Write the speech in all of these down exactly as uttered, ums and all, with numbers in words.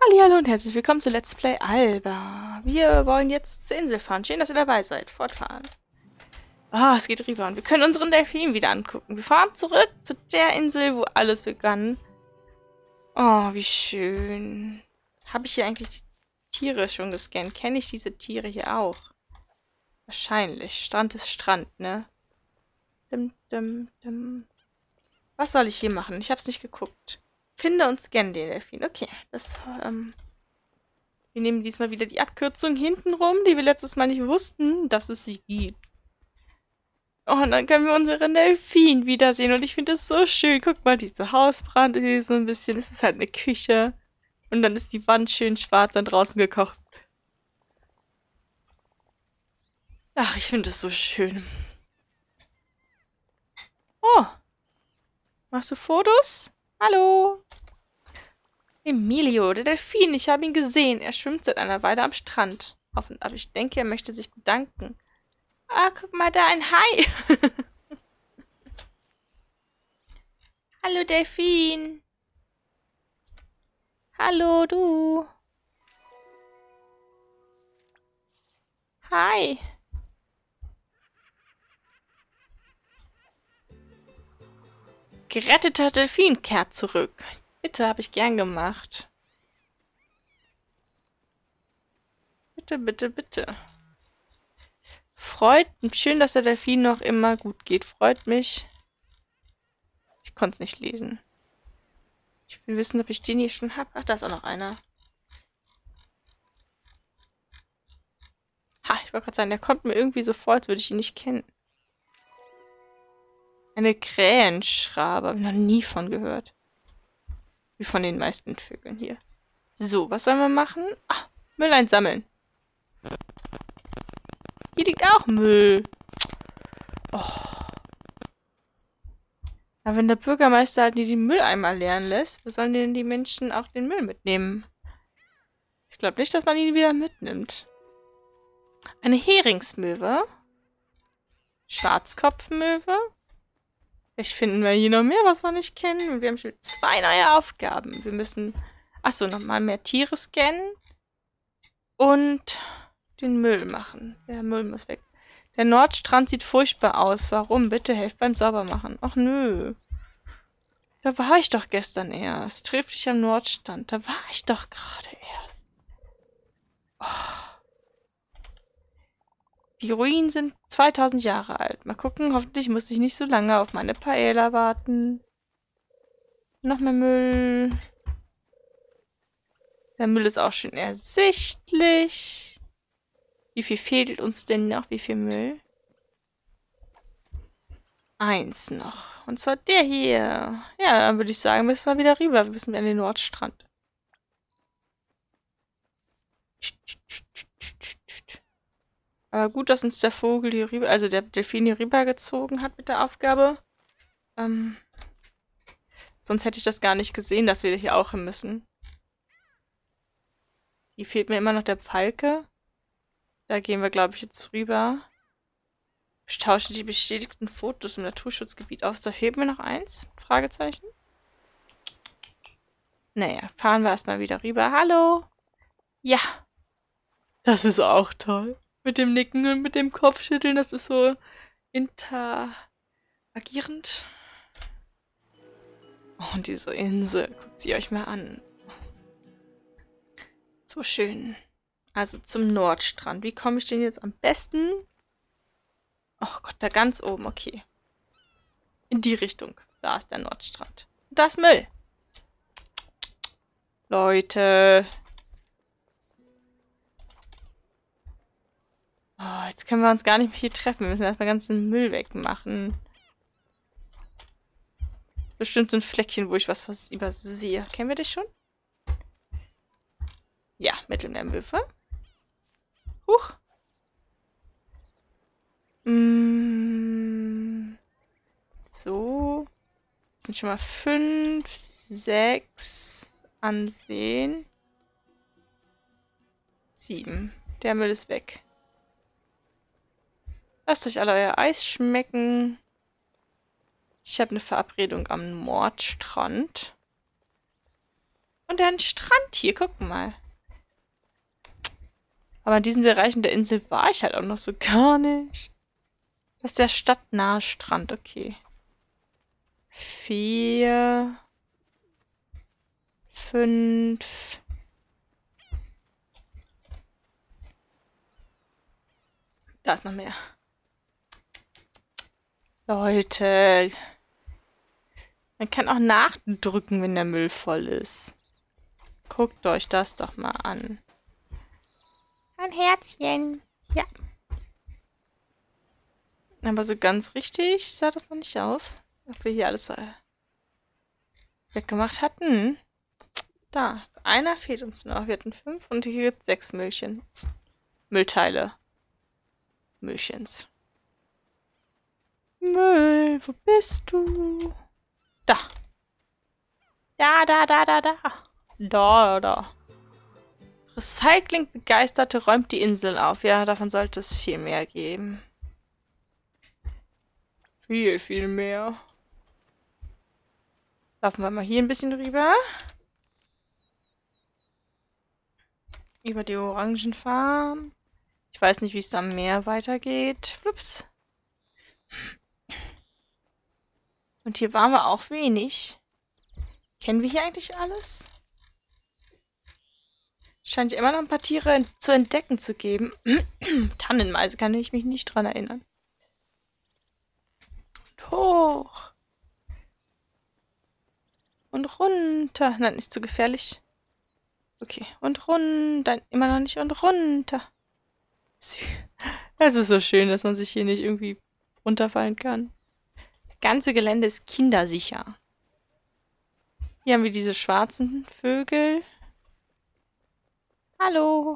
Hallihallo und herzlich willkommen zu Let's Play Alba. Wir wollen jetzt zur Insel fahren. Schön, dass ihr dabei seid. Fortfahren. Ah, es geht rüber und wir können unseren Delfin wieder angucken. Wir fahren zurück zu der Insel, wo alles begann. Oh, wie schön. Habe ich hier eigentlich die Tiere schon gescannt? Kenne ich diese Tiere hier auch? Wahrscheinlich. Strand ist Strand, ne? Dim, dim, dim. Was soll ich hier machen? Ich habe es nicht geguckt. Finde und scanne den Delfin. Okay, das, ähm... wir nehmen diesmal wieder die Abkürzung hintenrum, die wir letztes Mal nicht wussten, dass es sie gibt. Oh, und dann können wir unseren Delfin wiedersehen. Und ich finde das so schön. Guck mal, diese Hausbrand ist so ein bisschen. Es ist halt eine Küche. Und dann ist die Wand schön schwarz und draußen gekocht. Ach, ich finde das so schön. Oh. Machst du Fotos? Hallo. Emilio, der Delfin. Ich habe ihn gesehen. Er schwimmt seit einer Weile am Strand. Aber ich denke, er möchte sich bedanken. Ah, guck mal da, ein Hai. Hallo, Delfin. Hallo, du. Hi. Geretteter Delfin kehrt zurück. Bitte, habe ich gern gemacht. Bitte, bitte, bitte. Freut mich. Schön, dass der Delfin noch immer gut geht. Freut mich. Ich konnte es nicht lesen. Ich will wissen, ob ich den hier schon habe. Ach, da ist auch noch einer. Ha, ich wollte gerade sagen, der kommt mir irgendwie so vor, als würde ich ihn nicht kennen. Eine Krähenschrabe. Habe ich noch nie von gehört. Wie von den meisten Vögeln hier. So, was sollen wir machen? Ah, Müll einsammeln. Hier liegt auch Müll. Oh. Aber wenn der Bürgermeister halt nie den Mülleimer leeren lässt, wo sollen denn die Menschen auch den Müll mitnehmen? Ich glaube nicht, dass man ihn wieder mitnimmt. Eine Heringsmöwe. Schwarzkopfmöwe. Vielleicht finden wir hier noch mehr, was wir nicht kennen. Wir haben schon zwei neue Aufgaben. Wir müssen, achso, nochmal mehr Tiere scannen. Und den Müll machen. Der Müll muss weg. Der Nordstrand sieht furchtbar aus. Warum? Bitte helft beim Saubermachen. Ach nö. Da war ich doch gestern erst. Triff dich am Nordstrand. Da war ich doch gerade erst. Oh. Die Ruinen sind zweitausend Jahre alt. Mal gucken, hoffentlich muss ich nicht so lange auf meine Paella warten. Noch mehr Müll. Der Müll ist auch schön ersichtlich. Wie viel fehlt uns denn noch? Wie viel Müll? Eins noch. Und zwar der hier. Ja, dann würde ich sagen, müssen wir wieder rüber. Wir müssen an den Nordstrand. Aber gut, dass uns der Vogel hier rüber, also der Delfin hier rübergezogen hat mit der Aufgabe. Ähm, sonst hätte ich das gar nicht gesehen, dass wir hier auch hin müssen. Hier fehlt mir immer noch der Falke. Da gehen wir, glaube ich, jetzt rüber. Ich tausche die bestätigten Fotos im Naturschutzgebiet aus. Da fehlt mir noch eins? Fragezeichen. Naja, fahren wir erstmal wieder rüber. Hallo. Ja. Das ist auch toll. Mit dem Nicken und mit dem Kopfschütteln, das ist so interagierend. Oh, und diese Insel. Guckt sie euch mal an. So schön. Also zum Nordstrand. Wie komme ich denn jetzt am besten? Oh Gott, da ganz oben. Okay. In die Richtung. Da ist der Nordstrand. Da ist Müll. Leute. Oh, jetzt können wir uns gar nicht mehr hier treffen. Wir müssen erstmal ganzen Müll wegmachen. Bestimmt so ein Fleckchen, wo ich was übersehe. Kennen wir das schon? Ja, Mittelmeermöwe. Huch. Mm. So. Das sind schon mal fünf, sechs ansehen. Sieben. Der Müll ist weg. Lasst euch alle euer Eis schmecken. Ich habe eine Verabredung am Nordstrand. Und ein Strand hier, guck mal. Aber in diesen Bereichen der Insel war ich halt auch noch so gar nicht. Das ist der stadtnahe Strand, okay. Vier. Fünf. Da ist noch mehr. Leute. Man kann auch nachdrücken, wenn der Müll voll ist. Guckt euch das doch mal an. Ein Herzchen. Ja. Aber so ganz richtig sah das noch nicht aus. Ob wir hier alles äh, weggemacht hatten. Da. Einer fehlt uns noch. Wir hatten fünf und hier gibt es sechs Müllchen. Müllteile. Müllchens. Müll, wo bist du? Da. Da, da, da, da, da. Da, da. Recycling-Begeisterte räumt die Insel auf. Ja, davon sollte es viel mehr geben. Viel, viel mehr. Laufen wir mal hier ein bisschen rüber. Über die Orangenfarm. Ich weiß nicht, wie es da am Meer weitergeht. Flups. Und hier waren wir auch wenig. Kennen wir hier eigentlich alles? Scheint ja immer noch ein paar Tiere zu entdecken zu geben. Tannenmeise kann ich mich nicht dran erinnern. Und hoch. Und runter. Nein, ist zu gefährlich. Okay. Und runter. Immer noch nicht. Und runter. Es ist so schön, dass man sich hier nicht irgendwie runterfallen kann. Das ganze Gelände ist kindersicher. Hier haben wir diese schwarzen Vögel. Hallo.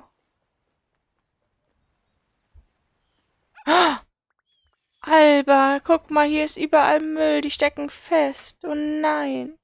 Oh, Alba, guck mal, hier ist überall Müll. Die stecken fest. Oh nein.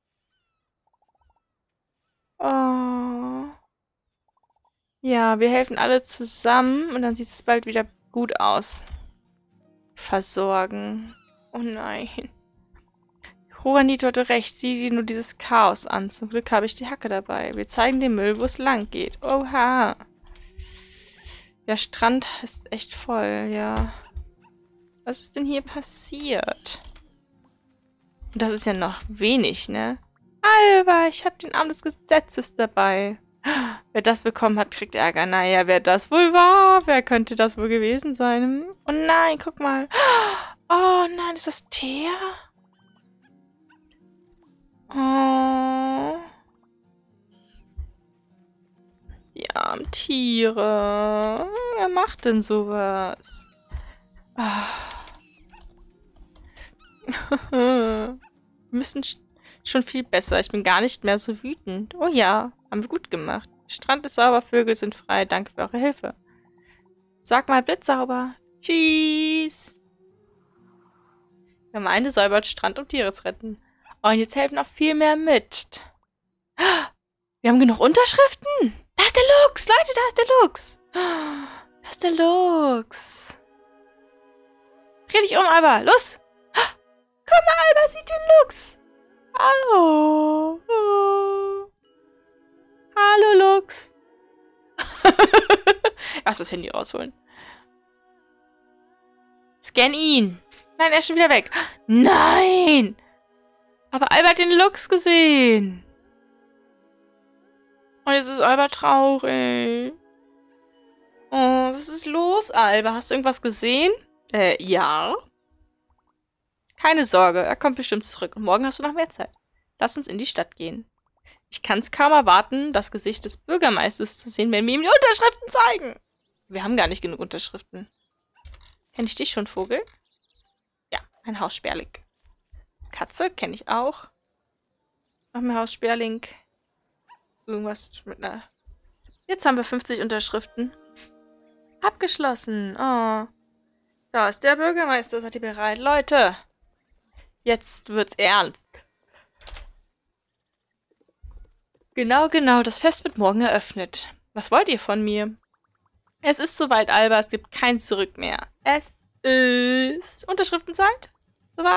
Oh. Ja, wir helfen alle zusammen und dann sieht es bald wieder gut aus. Versorgen. Oh nein. Juanito hatte recht, sieh dir nur dieses Chaos an. Zum Glück habe ich die Hacke dabei. Wir zeigen dem Müll, wo es lang geht. Oha. Der Strand ist echt voll, ja. Was ist denn hier passiert? Und das ist ja noch wenig, ne? Alba, ich habe den Arm des Gesetzes dabei. Wer das bekommen hat, kriegt Ärger. Naja, wer das wohl war? Wer könnte das wohl gewesen sein? Oh nein, guck mal. Oh nein, ist das Thea? Oh. Die armen Tiere. Wer macht denn sowas? Ah. Wir müssen schon viel besser. Ich bin gar nicht mehr so wütend. Oh ja, haben wir gut gemacht. Der Strand ist sauber, Vögel sind frei. Danke für eure Hilfe. Sag mal blitzsauber. Tschüss. Gemeinde säubert Strand, um Tiere zu retten. Oh, und jetzt helfen noch viel mehr mit. Wir haben genug Unterschriften. Da ist der Luchs. Leute, da ist der Luchs. Da ist der Luchs. Dreh dich um, Alba. Los. Komm mal, Alba, sieht den Luchs. Hallo. Oh. Hallo, Luchs. Erst mal das Handy rausholen. Scan ihn. Nein, er ist schon wieder weg. Nein. Aber Alba hat den Luchs gesehen. Und jetzt ist Alba traurig. Oh, was ist los, Alba? Hast du irgendwas gesehen? Äh, ja. Keine Sorge, er kommt bestimmt zurück. Und morgen hast du noch mehr Zeit. Lass uns in die Stadt gehen. Ich kann es kaum erwarten, das Gesicht des Bürgermeisters zu sehen, wenn wir ihm die Unterschriften zeigen. Wir haben gar nicht genug Unterschriften. Kenn ich dich schon, Vogel? Ja, ein Haussperling. Katze kenne ich auch. Noch mehr Haussperling. Irgendwas mit einer... Jetzt haben wir fünfzig Unterschriften. Abgeschlossen. Oh. Da ist der Bürgermeister. Seid ihr bereit? Leute. Jetzt wird's ernst. Genau, genau. Das Fest wird morgen eröffnet. Was wollt ihr von mir? Es ist soweit, Alba. Es gibt kein Zurück mehr. Es ist... Unterschriftenzeit?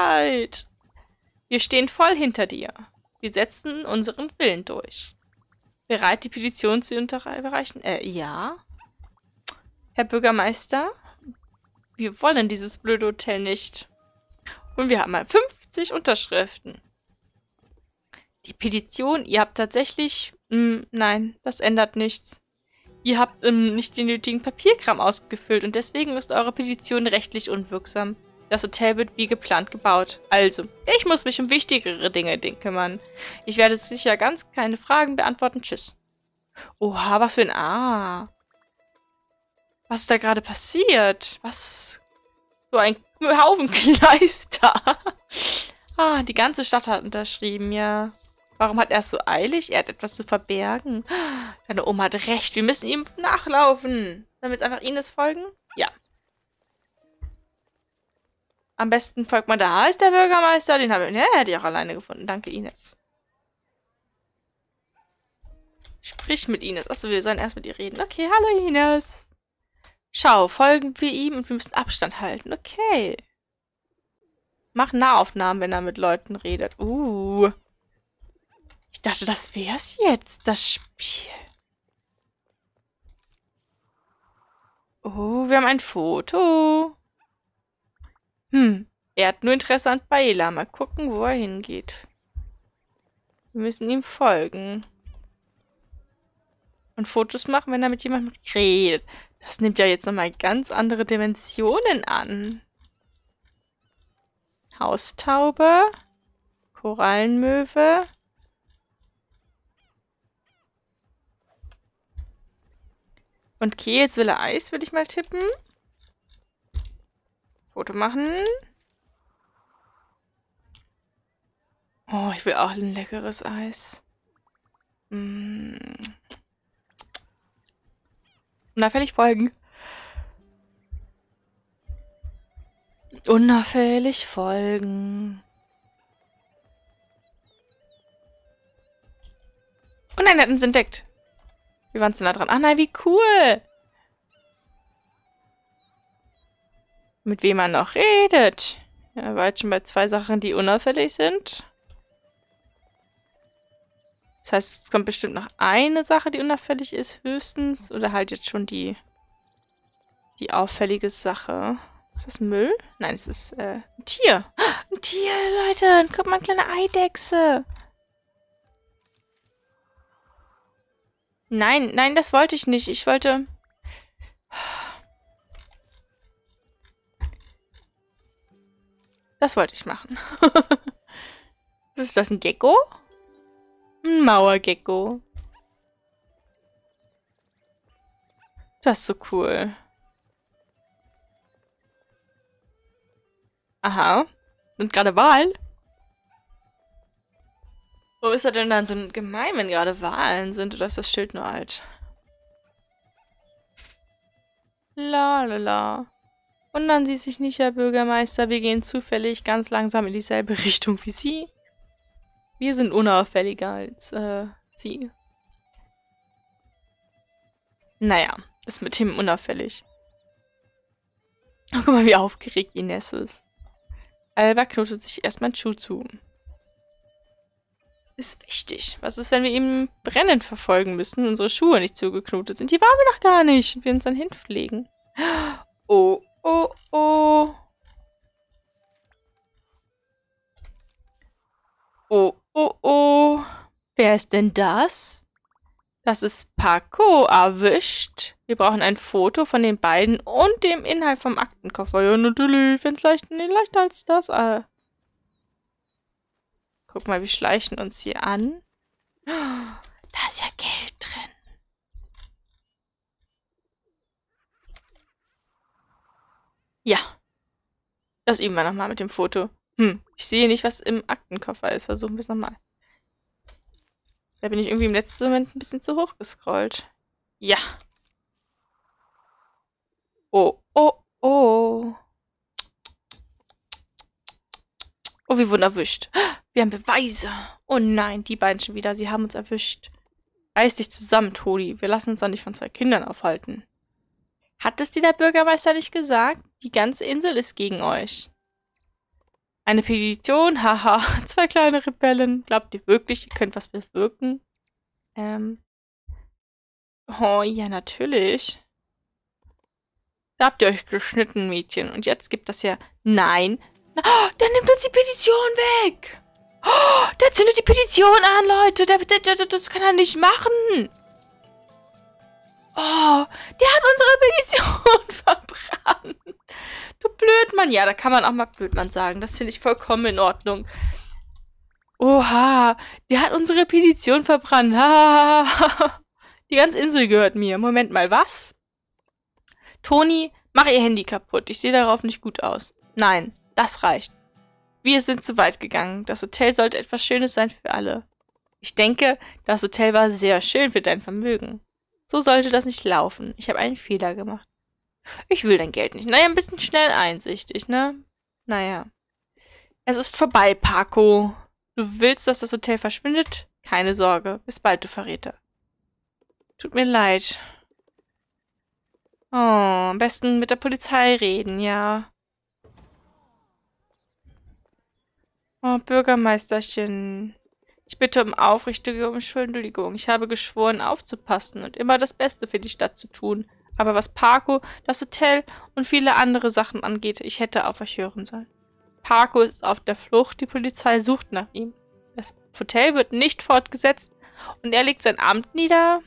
Soweit. Wir stehen voll hinter dir. Wir setzen unseren Willen durch. Bereit, die Petition zu unterreichen? Äh, ja. Herr Bürgermeister, wir wollen dieses blöde Hotel nicht. Und wir haben mal fünfzig Unterschriften. Die Petition, ihr habt tatsächlich... Mh, nein, das ändert nichts. Ihr habt ähm, nicht den nötigen Papierkram ausgefüllt und deswegen ist eure Petition rechtlich unwirksam. Das Hotel wird wie geplant gebaut. Also, ich muss mich um wichtigere Dinge kümmern. Ich werde sicher ganz keine Fragen beantworten. Tschüss. Oha, was für ein A. Was ist da gerade passiert? Was? So ein Haufen Kleister. Ah, die ganze Stadt hat unterschrieben, ja. Warum hat er es so eilig? Er hat etwas zu verbergen. Deine Oma hat recht. Wir müssen ihm nachlaufen. Sollen wir jetzt einfach Ines folgen? Ja. Am besten folgt man da. Ist der Bürgermeister. Den habe ich, ja, hätte ich auch alleine gefunden. Danke, Ines. Sprich mit Ines. Achso, wir sollen erst mit ihr reden. Okay, hallo Ines. Schau, folgen wir ihm und wir müssen Abstand halten. Okay. Mach Nahaufnahmen, wenn er mit Leuten redet. Uh. Ich dachte, das wär's jetzt, das Spiel. Oh, wir haben ein Foto. Hm, er hat nur Interesse an Baila. Mal gucken, wo er hingeht. Wir müssen ihm folgen. Und Fotos machen, wenn er mit jemandem redet. Das nimmt ja jetzt nochmal ganz andere Dimensionen an. Haustaube. Korallenmöwe. Und okay, jetzt will er Eis, würde ich mal tippen. Foto machen. Oh, ich will auch ein leckeres Eis. Mm. Unauffällig folgen. Unauffällig folgen. Oh nein, er hat uns entdeckt. Wir waren zu nah dran. Ach nein, wie cool. Mit wem man noch redet. Ja, er war jetzt schon bei zwei Sachen, die unauffällig sind. Das heißt, es kommt bestimmt noch eine Sache, die unauffällig ist, höchstens. Oder halt jetzt schon die, die auffällige Sache. Ist das Müll? Nein, es ist äh, ein Tier. Ein Tier, Leute. Guck mal, eine kleine Eidechse. Nein, nein, das wollte ich nicht. Ich wollte... Das wollte ich machen. Ist das ein Gecko? Ein Mauergecko. Das ist so cool. Aha. Sind gerade Wahlen? Wo ist er denn dann so gemein, wenn gerade Wahlen sind? Oder ist das Schild nur alt? La la la. Wundern Sie sich nicht, Herr Bürgermeister. Wir gehen zufällig ganz langsam in dieselbe Richtung wie Sie. Wir sind unauffälliger als äh, Sie. Naja, ist mit dem unauffällig. Oh, guck mal, wie aufgeregt Ines ist. Alba knotet sich erstmal einen Schuh zu. Ist wichtig. Was ist, wenn wir ihm brennend verfolgen müssen und unsere Schuhe nicht zugeknotet sind? Die waren wir noch gar nicht. Und wir uns dann hinpflegen. Oh, oh, oh. Oh, oh, oh. Wer ist denn das? Das ist Paco. Erwischt. Wir brauchen ein Foto von den beiden und dem Inhalt vom Aktenkoffer. Ja, natürlich. Wenn es leicht, nee, leichter als das. Äh. Guck mal, wir schleichen uns hier an. Da ist ja Geld drin. Ja. Das üben wir nochmal mit dem Foto. Hm, ich sehe nicht, was im Aktenkoffer ist. Versuchen wir es nochmal. Da bin ich irgendwie im letzten Moment ein bisschen zu hoch gescrollt. Ja. Oh, oh, oh. Oh, wir wurden erwischt. Wir haben Beweise. Oh nein, die beiden schon wieder. Sie haben uns erwischt. Reiß dich zusammen, Toni. Wir lassen uns doch nicht von zwei Kindern aufhalten. Hat es dir der Bürgermeister nicht gesagt? Die ganze Insel ist gegen euch. Eine Petition? Haha, zwei kleine Rebellen. Glaubt ihr wirklich, ihr könnt was bewirken? Ähm... Oh, ja, natürlich. Da habt ihr euch geschnitten, Mädchen. Und jetzt gibt das ja... Nein. Oh, der nimmt uns die Petition weg. Oh, der zündet die Petition an, Leute. Der, der, der, das kann er nicht machen. Oh, der hat unsere Petition verbrannt. Du Blödmann. Ja, da kann man auch mal Blödmann sagen. Das finde ich vollkommen in Ordnung. Oha, der hat unsere Petition verbrannt. Die ganze Insel gehört mir. Moment mal, was? Toni, mach ihr Handy kaputt. Ich sehe darauf nicht gut aus. Nein, das reicht. Wir sind zu weit gegangen. Das Hotel sollte etwas Schönes sein für alle. Ich denke, das Hotel war sehr schön für dein Vermögen. So sollte das nicht laufen. Ich habe einen Fehler gemacht. Ich will dein Geld nicht. Naja, ein bisschen schnell einsichtig, ne? Naja. Es ist vorbei, Paco. Du willst, dass das Hotel verschwindet? Keine Sorge. Bis bald, du Verräter. Tut mir leid. Oh, am besten mit der Polizei reden, ja. Oh, Bürgermeisterchen. Ich bitte um aufrichtige Entschuldigung. Ich habe geschworen, aufzupassen und immer das Beste für die Stadt zu tun. Aber was Paco, das Hotel und viele andere Sachen angeht, ich hätte auf euch hören sollen. Paco ist auf der Flucht, die Polizei sucht nach ihm. Das Hotel wird nicht fortgesetzt und er legt sein Amt nieder.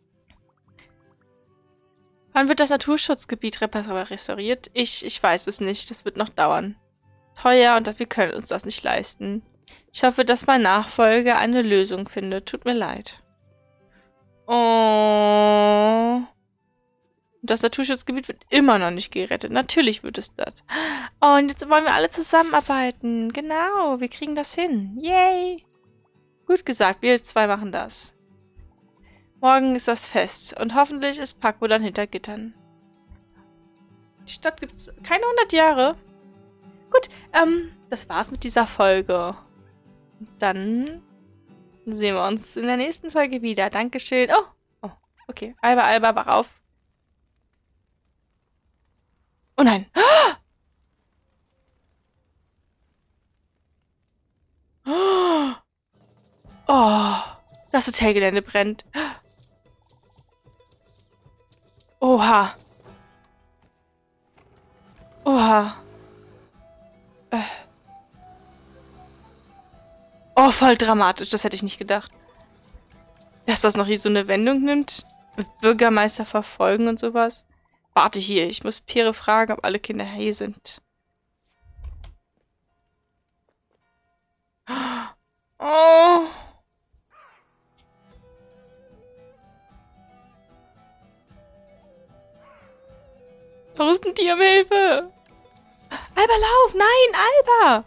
Wann wird das Naturschutzgebiet restauriert? Ich, ich weiß es nicht. Das wird noch dauern. Teuer und wir können uns das nicht leisten. Ich hoffe, dass mein Nachfolger eine Lösung findet. Tut mir leid. Oh. Das Naturschutzgebiet wird immer noch nicht gerettet. Natürlich wird es das. Oh, und jetzt wollen wir alle zusammenarbeiten. Genau, wir kriegen das hin. Yay. Gut gesagt, wir zwei machen das. Morgen ist das Fest und hoffentlich ist Paco dann hinter Gittern. Die Stadt gibt es keine hundert Jahre. Gut, ähm, das war's mit dieser Folge. Dann sehen wir uns in der nächsten Folge wieder. Dankeschön. Oh, oh, okay. Alba, Alba, wach auf. Oh nein. Oh, das Hotelgelände brennt. Oha. Oha. Äh. Oh, voll dramatisch. Das hätte ich nicht gedacht. Dass das noch hier so eine Wendung nimmt. Mit Bürgermeister verfolgen und sowas. Warte hier. Ich muss Pere fragen, ob alle Kinder hier sind. Oh. Rufen die um Hilfe. Alba, lauf! Nein, Alba!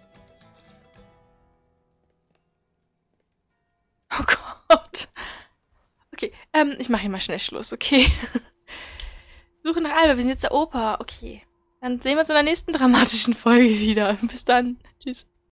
Oh Gott. Okay, ähm, ich mache hier mal schnell Schluss, okay? Suche nach Alba, wir sind jetzt der Opa. Okay. Dann sehen wir uns in der nächsten dramatischen Folge wieder. Bis dann. Tschüss.